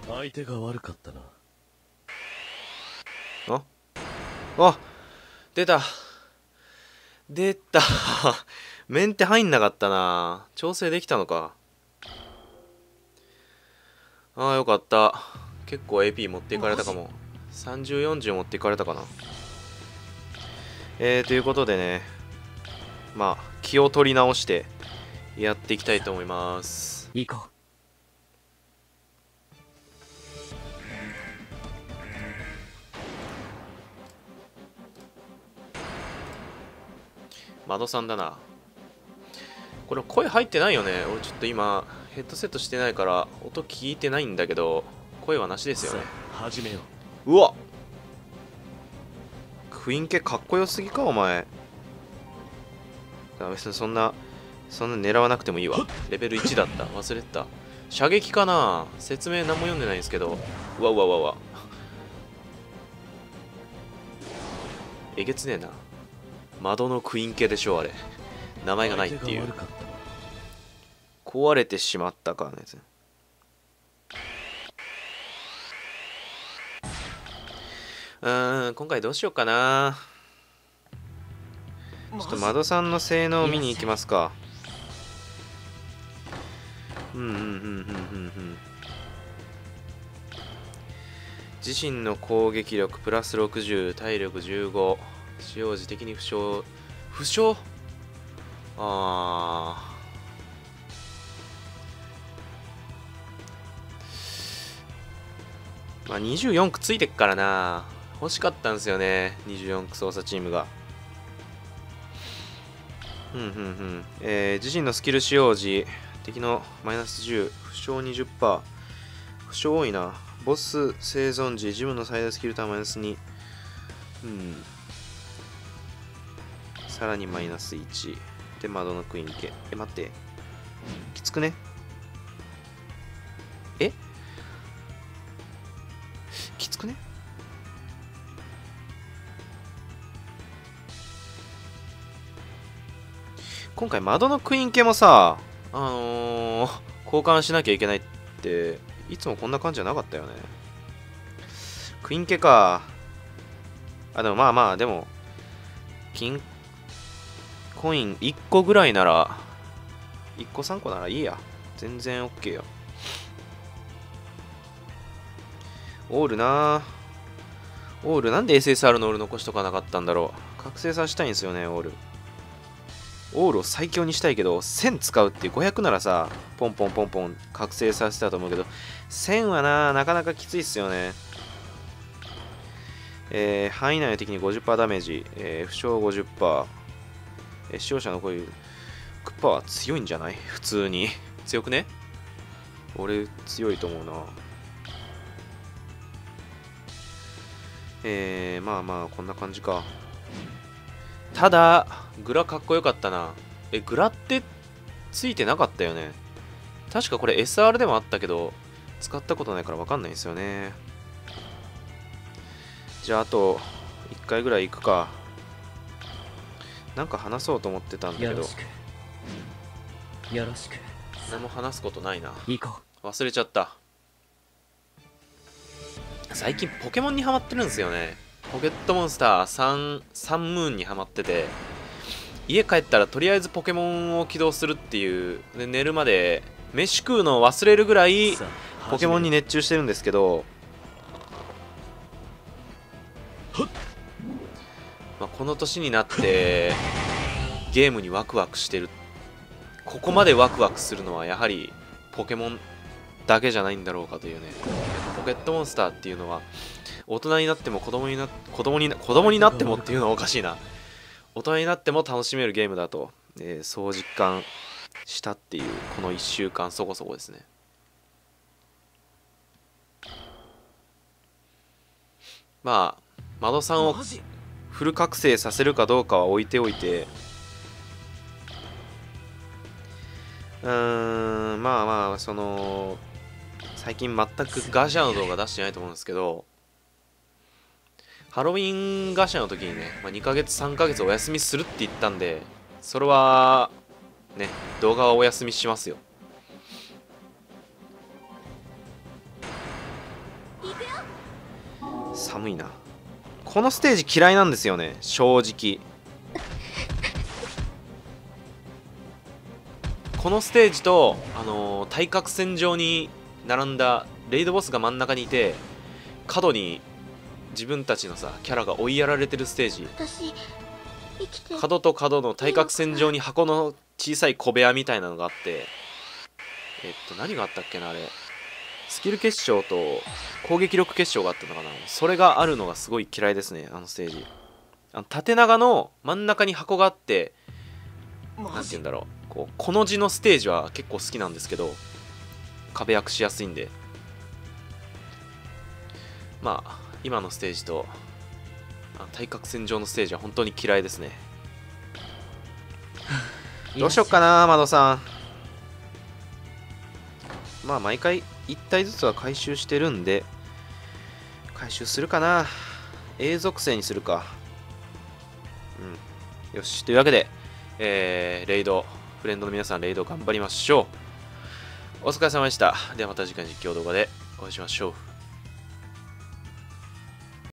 相手が悪かったな。 あ、出た。出た。メンテ入んなかったな。調整できたのか。ああ、よかった。結構 AP 持っていかれたかも。30、40持っていかれたかな。ということでね、まあ、気を取り直してやっていきたいと思います。 行こう。 窓さんだな。これ声入ってないよね。俺ちょっと今ヘッドセットしてないから音聞いてないんだけど、声はなしですよね。 始めようわ、クイーン系かっこよすぎかお前。別にそんな狙わなくてもいいわ。レベル1だった。忘れてた。射撃かな。説明何も読んでないんですけど。うわうわうわうわ、えげつねえな。窓のクイーン系でしょあれ。名前がないっていう。壊れてしまったかね。今回どうしようかな。ちょっと窓さんの性能を見に行きますか。自身の攻撃力プラス60、体力15、使用時的に負傷。まあ24区ついてっからな。欲しかったんですよね、24区操作チームが。自身のスキル使用時敵のマイナス10、負傷 20%。 負傷多いな。ボス生存時自分の最大スキルターンマイナス2。さらにマイナス1で窓のクイーン系。待って、きつくね。きつくね。今回窓のクイーン系もさ、交換しなきゃいけないっていつもこんな感じじゃなかったよね。クイーン系か。でもまあでも金コイン1個ぐらいなら、1個3個ならいいや。全然 OK よ。オールな。オールなんで SSR のオール残しとかなかったんだろう。覚醒させたいんですよね、オール。オールを最強にしたいけど、1000使うっていう500ならさ、ポンポンポンポン覚醒させたと思うけど、1000はなかなかきついっすよね。範囲内の敵に 50% ダメージ、負傷 50%、使用者のこういうクッパは強いんじゃない？普通に。強くね？俺強いと思うな。まあまあこんな感じか。ただグラかっこよかったな。グラってついてなかったよね。確かこれ SR でもあったけど使ったことないから分かんないんですよね。じゃああと1回ぐらい行くか。なんか話そうと思ってたんだけど、 よろしく。 何も話すことないな。 行こ忘れちゃった。最近ポケモンにハマってるんですよね。ポケットモンスターサンムーンにハマってて、家帰ったらとりあえずポケモンを起動するっていう。で寝るまで飯食うのを忘れるぐらいポケモンに熱中してるんですけど、まあ、この年になってゲームにワクワクしてる。ここまでワクワクするのはやはりポケモンだけじゃないんだろうかというね。ポケットモンスターっていうのは大人になっても子供になってもっていうのはおかしいな。大人になっても楽しめるゲームだと、そう実感したっていうこの1週間そこそこですね。まあ窓さんをフル覚醒させるかどうかは置いておいて、まあまあ最近全くガシャの動画出してないと思うんですけど、ハロウィンガシャの時にね、2ヶ月3ヶ月お休みするって言ったんで、それはね、動画はお休みしますよ。 寒いな。このステージ嫌いなんですよね、正直。このステージと、対角線上に並んだレイドボスが真ん中にいて、角に自分たちのさキャラが追いやられてるステージ。 私生きて角と角の対角線上に箱の小さい小部屋みたいなのがあって、何があったっけな、あれ。スキル結晶と攻撃力結晶があったのかな。それがあるのがすごい嫌いですね、あのステージ。縦長の真ん中に箱があって、なんて言うんだろう、こうこの字のステージは結構好きなんですけど、壁役しやすいんで。まあ今のステージと対角線上のステージは本当に嫌いですね。どうしよっかな、マドさん。まあ毎回1体ずつは回収してるんで、回収するかな。A属性にするか。うん。よし。というわけで、レイド、フレンドの皆さん、レイド頑張りましょう。お疲れ様でした。ではまた次回の実況動画でお会いしましょう。